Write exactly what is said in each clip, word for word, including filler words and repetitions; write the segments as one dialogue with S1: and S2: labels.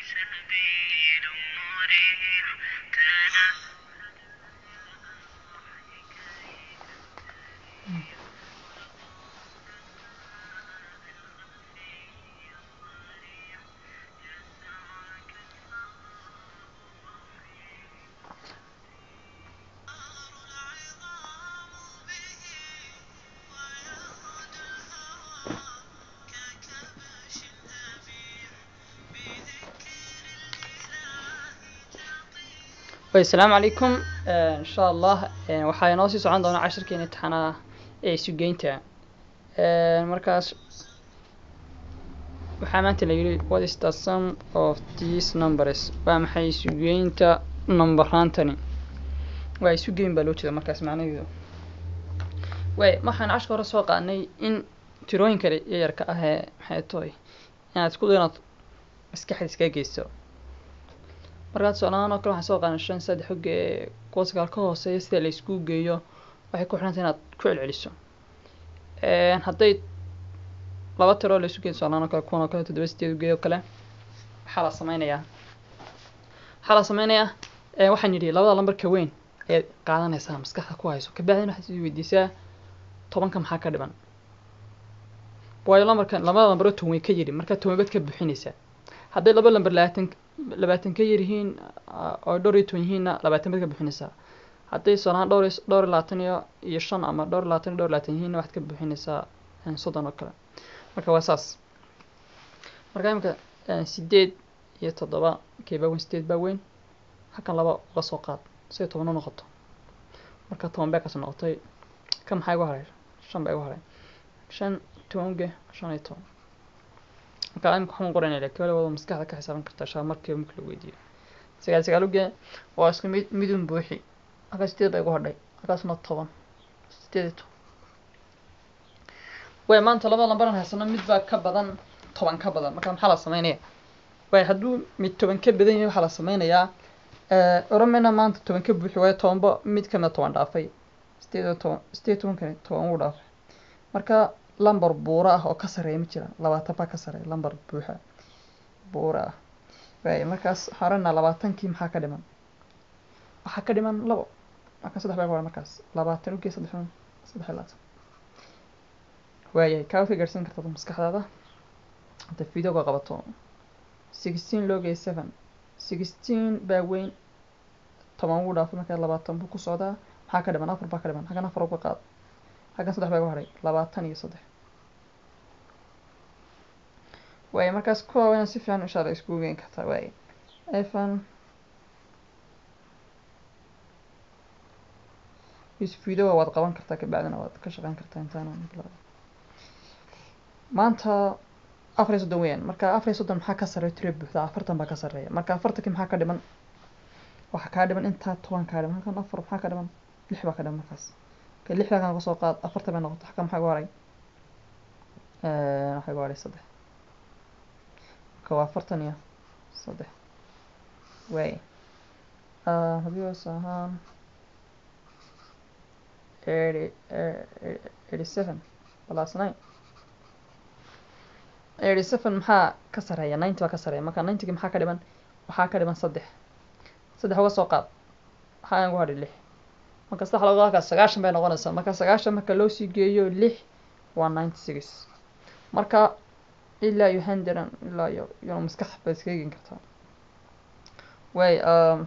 S1: السلام عليكم. آه ان شاء الله آه waxaa inoo sii socon doona casharkeena imtixaanaha ee sugeynta. آه markaas waxaa maanta la yiri what is the sum of these numbers? waa maxay sugeynta numberantani? waa sugeyn baa loo jeedaa markaas macnaheedu. way waxaan cashar hore soo qaadnay in tirooyinka yarka ah ee maxay tahay inaad isku daynaad maskaxda iskaga geyso. markaad soconaan oo kale waxaan soo qaadnay shan saddex xog ee kuwa sagaal ka hooseeya sida la isku geeyo waxay ku xiran tahay inaad ku celceliso. een hadday laba tiro la isku geeyo soconaan oo kale kuwan oo kale toddoba sideed u geeyo kale waxaa la sameynayaa waxaa la sameynayaa ee waxaan yidhi labada lambarka weyn ee qaadanaysaa maskaxda ku hayso ka bacdina waxaad is weydiisaa tobanka maxaa ka dhiman. waayo lambarkan labada lambar oo toban way ka yiri marka toban baad ka buuxinaysaa. hadday laba lambar labaatan labaatan ka yar yihiin oo dhowr iyo toban yihiinna labaatan baad ka buuxinaysaa. hadday soconaan dhowr dhowr iyo labaatan iyo shan ama dhowr iyo labaatan dhowr iyo labaatan yihiinna waxaad ka buuxinaysaa soddon oo kale. marka waa saas. marka imika sideed iyo toddoba kee baa weyn sideed baa weyn halkan laba uga soo qaad si ay toban u noqoto. marka toban baa kasoo noqotay ka maxaa igu haray shan baa igu haray shan toban ge shan iyo toban. marka imika waxaan qoraynaa ilaa kale wada maskaxda ka xisaaban kartaa shan markii markii la weydiiyo sagaal sagaal uge waa isku mid midun buuxi halkaas sideed baa igu hadhay halkaasna toban sideed iyo toban. way maanta labada lambar aan haysano mid baa ka badan toban ka badan marka maxaa la sameynayaa? way hadduu mid toban ka badan yahay waxaa la sameynayaa ee oramena maanta toban ka buuxi waayo tobanba mid kamida toban dhaafay sideed iyo toban sideed iyo toban toban uu dhaafay. marka lambar buura ah oo ka sareeya ma jiraan labaatan baa ka sareeya lambar buuxa buura ah. way markaas harana labaatankii maxaa ka dhiman waxaa ka dhiman labo marka saddex baa qoran markaas labaatan u gees saddex saddex labaatan. way ka wada gaarsiin kartaa maskaxdaada inta fiidiyowga qabato sixteen loo geeyo seven sixteen baa weyn toban uu dhaafay marka labaatan buu ku socdaa maxaa ka dhiman afar baa ka dhiman hagan afar uga qaad hagan saddex baa igu haray labaatan iyo saddex. way markaas kuwa weyn si fiican insha Allah isku geyn kartaa. way ifan is fiidiyowga waad qaban kartaa ka bacdina waad ka shaqeyn kartaa intaan maanta afar iyo soddon weeyaan marka afar iyo soddon maxaa ka sareeya tiro buuxda afartan baa ka sareeya marka afartankii maxaa ka dhiman waxa ka dhiman inta toban ka dhiman halkan afar maxaa ka dhiman lix baa ka dhiman markaas ka lix baa ka soo qaad afartan baa noqotay halkan maxaa igu haray ee waxa igu haray saddex ka waa afartan iyo saddex. way ah hadii oo sahan eighty eighty-seven plus nine eighty-seven maxaa ka sareeya ninety baa ka sareeya marka ninety maxaa ka dhiman waxaa ka dhiman saddex saddex uga soo qaad waxaa igu haray lix marka saddex laga qaad sagaashan bay noqonaysaa marka sagaashan marka loo sii geeyo lix waa ninety-six. marka ilaa iyo hundred ilaa iyo iyo maskax baad iskaga geyn kartaa. way um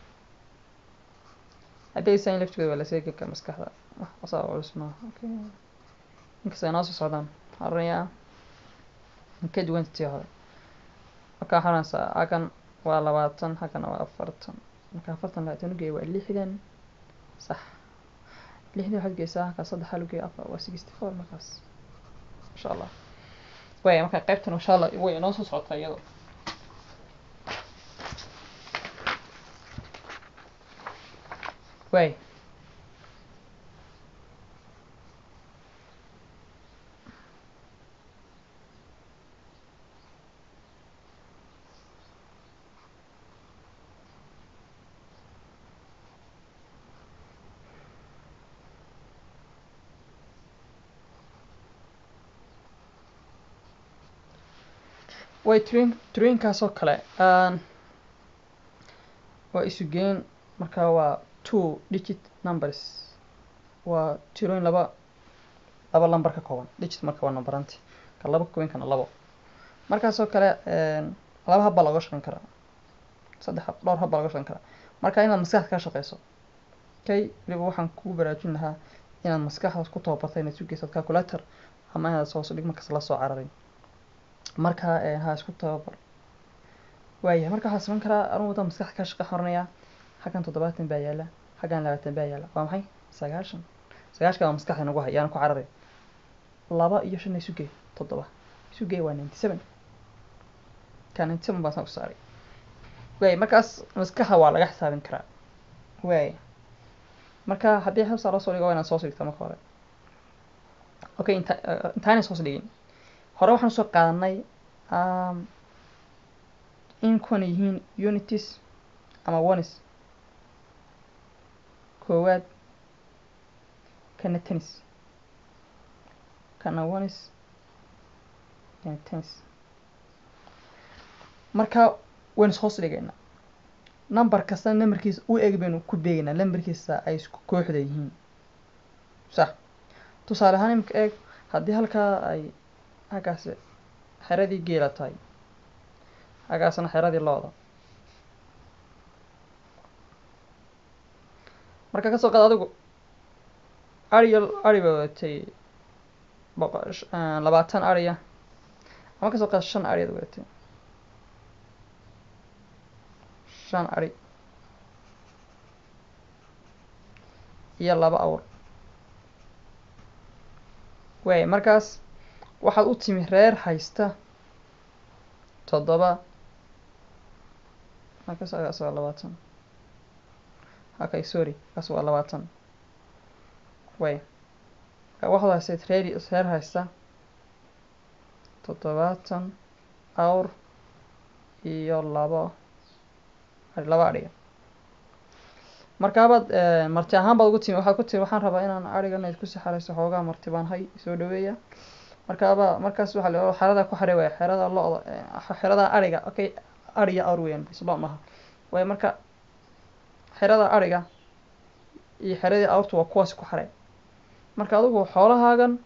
S1: hadday sayn laftigeeda waa la iskaga geyn karaa maskaxda wax asaa culus maaha. okay inkastoo inoo soo socdaan haraya ka duwan tii hore marka xaransa hakan waa labaatan hakan waa afartan marka afartan labaatan u geeyo waa lixdan sax lixdan waxaad geysaa halka saddex hal u geeyo afar waa sixty-four markaas insha Allah. way marka qaybtan insha Allah way inoo soo socotaa iyadoo way way train trainkaasoo kale aan waa isu geyn markaa waa two digit numbers waa tirooyin laba laba lambar ka kooban digit marka waa nambaranti ka laba kooban kana labo markaasoo kale laba hab baa looga shaqeyn karaa saddex hab dhowr hab baa looga shaqeyn karaa marka inaad maskaxda ka shaqeyso kay waliba waxaan kugu baraarujin lahaa inaad maskaxdaas ku tababartay inaad isu geysato calculator ama inaad soo dhig markas la soo cararin marka ha isku tababar waayahay marka waxaan samayn karaa anuu wada maskaxda ka shaqo xornaya xaggan toddobaatan baa yaala xaggan labaatan baa yaala waa maxay sagaashan sagaashka waa maskaxda nagu hayaan ku cararay laba iyo shan isu gey toddoba isu gey waa ninety seven ka ninety seven baan soo saaray way markaas maskaxda waa laga xisaabin karaa way marka haddii xabsa la soo dhigo waa inaad soo dhigto marka hore okay inta intaanay soo dhigin hore waxaan soo qaadanay um in kuwan yihiin unities ama ones koowaad kana tennis kana ones kana tennis marka waan hoos dhigayna number kasta numberkiisa u eeg baynu ku beegnaa numberkiisa ay isku kooxda yihiin sax tusaale ahaan imka eeg haddii halkaa ay halkaas xeradii geela tahay halkaasna xeradii looda marka ka soo qaad adigu ariyo ari baa wadatay labaatan ariya ama ka soo qaad shan ariyaad wadatay shan ari iyo laba awr way markaas waxaad u timi reer haysta toddoba markaas agaas waa labaatan okay sorry kaas waa labaatan way waxaad haysay reer reer haysta toddobaatan awr iyo labo laba ariga markaabaad marti ahaan baad ugu timi waxaad ku tiri waxaan rabaa inaan arigan isku saxarayso xoogaa marti baan hay soo dhaweeya markaaba markaas waxa la xerada ku xaray way xerada looda xerada ariga okay ariga awr weeyaan isla maaha way marka xerada ariga iyo xerada awrtu waa kuwaas ku xaray marka adigu xoolahaagan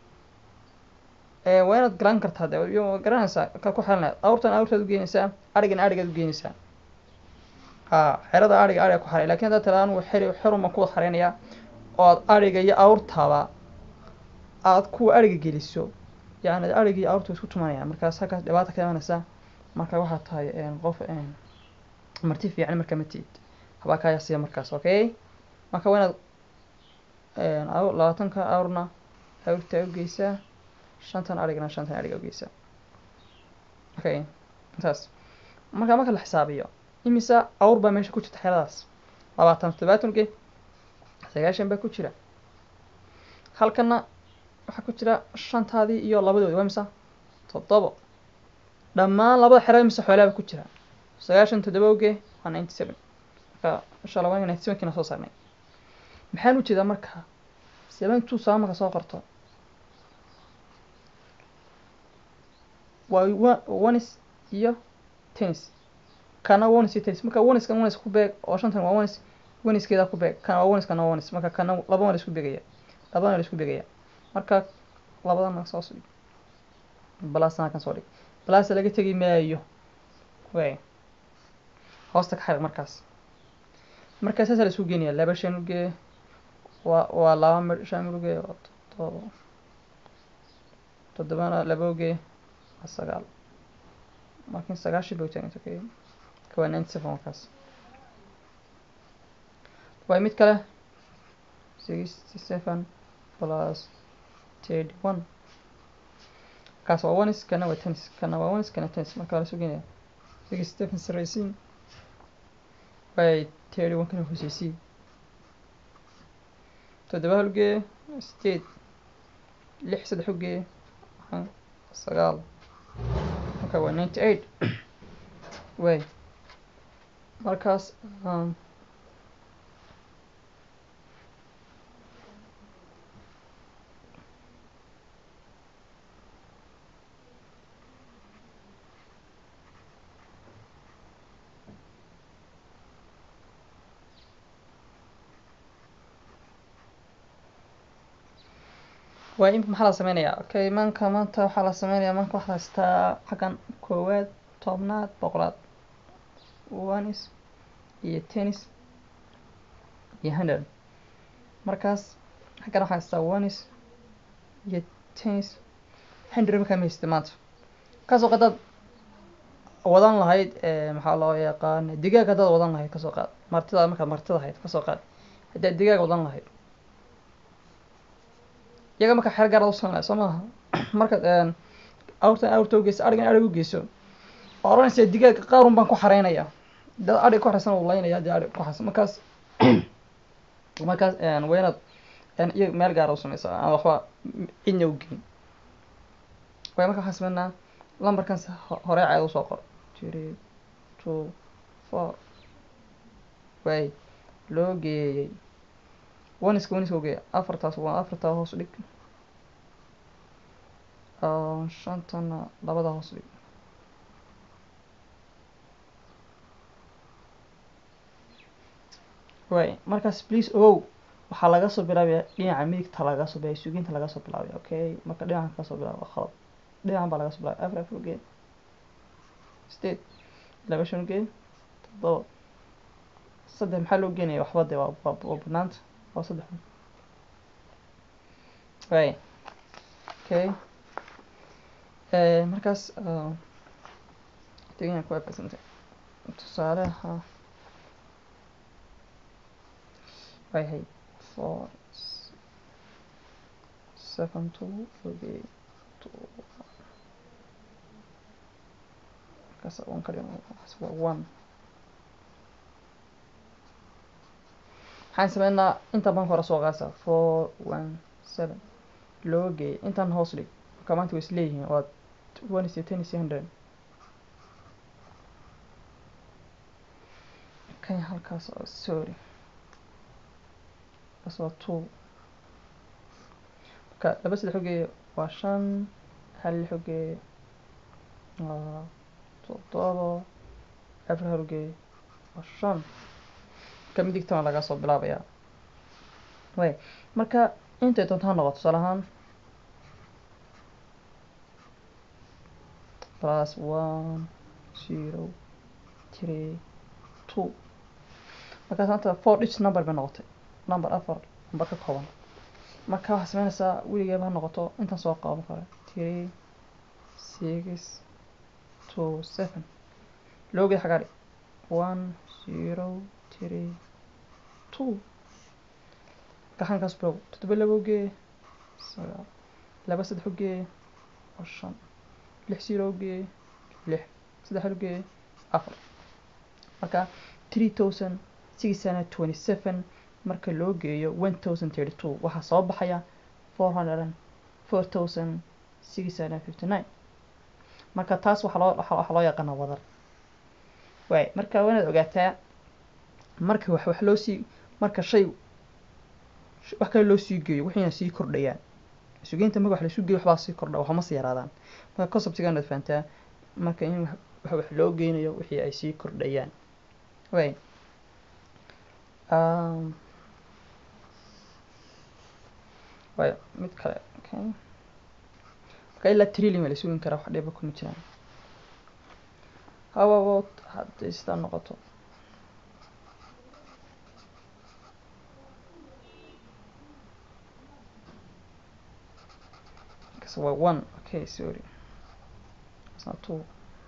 S1: ee waa inaad garan kartaa iyo garanaysaa ka ku xirnaa awrtan awrtaad u geynaysaa arigan arigaad u geynaysaa ha xerada ariga ariga ku xaray laakiin hadda talaan uu xiri xiruma ku xareynaya oo ariga iyo awrtaba aad ku ariga geliso yaani ariga iyo awrtu isku tumanayaan markaas halkaas dhibaato ka imanaysa marka waxa tahay een qof een marti fiican marka ma tiid haba ka yasiya markaas okay marka waa inaad een labaatan ka awrna awrta u geysaa shantan arigana shantan ariga u geysaa okay intaas marka marka la xisaabiyo imisa awr baa meesha ku jirta xeradaas labaatan toddobaatan ge sagaashan baa ku jira halkana waxa ku jira shantaadii iyo labadoodii waa imisa toddobo dhammaan labada xero imisa xoolaha ku jira sagaashan toddoba ge waa ninety seven marka insha Allah waa ninety seven kina soo saarnay maxaan u jeedaa marka seventy-two saamaka soo qorto waa ones iyo tennis kana ones iyo tennis marka ones kan ones ku beeg oo shantan waa ones ones keeda ku beeg kana ones kana ones marka kana laba ones ku beegaya laba ones ku beegaya marka labadan soo soo balaasana kan soo dhig balaas laga tagay maayo way hoosta ka xariiq markaas markaas aad isku geeniya laba shan uge waa waa laba shan uge oo toddoba laba uge sagaal markin sagaashan buu taagay okay ka ninety seven markaas way mid kale sixty-seven plus thirty-one kaas waa ones kana waa tennis kana waa ones kana tennis marka la sugeynaya sixty-seven saraysiin way thirty-one kana hooseysii toddoba halgee sideed lix saddex uge sagaal marka waa ninety-eight way markaas um waa imika maxaa la sameynayaa okay manka maanta waxaa la sameynayaa manka waxaa haystaa xaggan koowaad tobnaad boqolaad ones iyo tennis iyo hundred markaas xaggan waxaa haystaa ones iyo tennis hundred markaa ma haysata maanta kasoo qadaad wadan lahayd maxaa loo yaqaan digaag haddaad wadan lahayd kasoo qaad martida markaad martida ahayd kasoo qaad haddaad digaag wadan lahayd iyaga marka xeer gaar u sameynaya soo maaha markaad awrtan awrta u geyso arigan arig u geyso oo oranaysa digaag qaarun baan ku xareynayaa dad arig ku xareysan uu laynaya dee arig ku xareysan markaas markaas waa inaad iyo meel gaar u sameysaa aan waxba cidna u geyn waay marka waxaan sameynaa lambarkan hore caad usoo qor three two four waay loo geeyey waniska waniska ugeeya afartaas waa afartaa hoos dhig shantana labada hoos dhig waay markaas please ogow waxaa laga soo bilaabaya dhinaca midigta laga soo bilaabaya suuginta laga soo bilaabaya okay marka dhinacan ka soo bilaabo waa khalad dhinacan baa laga soo bilaabaya afar afar ugeey sideed laba shan ugeey toddoba saddex maxaa loo geenaya waxba dee waa waa banaanta waa saddex waay okay markaas tegina ku eefaysantay tusaaleha waay hay four seven two okay two markaas one kaliya waa one waxaan sameynaa inta banka hore soo qaasa four one seven loo geeyay intan hoos dhig marka maanta way isleeyihiin waa one iyo ten iyo hundred kan halkaas sorry kaas waa two marka laba saddex ugeeya waa shan hal lix ugeeya waa toddoba afar hal ugeeya waa shan ka midigtana laga soo bilaabaya way marka intay doonto ha noqoto tusaale ahaan plus one zero three two markaas maanta four digit number bay noqotay number afar number ka kooban marka waxaa sameynaysaa weligeeba ha noqoto intaan soo qaadan kara three six two seven loogeed xagaari one zero three two gaxankaas bilow toddoba laba ugeey sagaal laba saddex ugeey oo shan lix zero ugeey lix saddex hal ugeey afar marka three thousand six hundred twenty seven marka loo geeyo one thousand thirty two waxaa soo baxaya four hundred four thousand six hundred fifty nine marka taas waxaa loo waxaa loo yaqaanaa wadar waay marka waa inaad ogaataa marka wax wax loo sii marka shay wax kale loo sii geeyo wixii sii kordhayaan suugeynta marka wax la sii geeyo waxbaa sii kordha waxma sii yaraadaan marka conceptigan aad fahantaa marka in wax wax loo geynayo wixii ay sii kordhayaan waay um waay mid kale okay marka ilaa trillion la suugin karaa wax dhiba kuma jiraan how about hadday sidaa noqoto so waa one okay sorry it's not two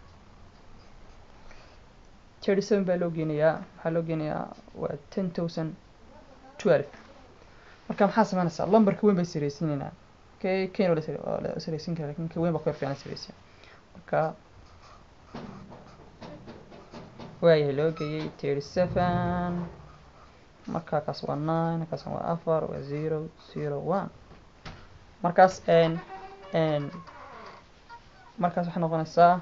S1: thirty seven baa loo geenayaa waxaa loo geenayaa waa ten thousand twelve marka maxaa sameynaysaa lambarka weyn bay sareysiinaynaa okay keen waa la sareysiin karaa laakiin ka weyn baa ku fiican sareysiin marka waayahay loo geeyay thirty seven marka kaas waa nine kaas waa afar waa zero zero one markaas n n markaas waxay noqonaysaa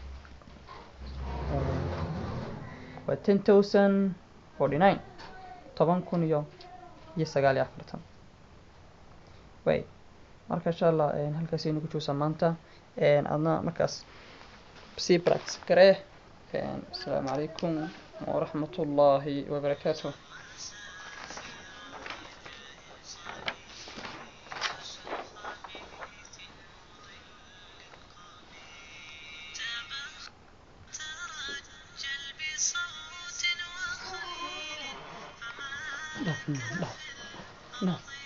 S1: waa ten thousand forty nine toban kun iyo iyo sagaal iyo afartan way marka insha allah halkaas aynu ku joogsan maanta adna markaas sii practice garee السلام عليكم ورحمة الله وبركاته. no no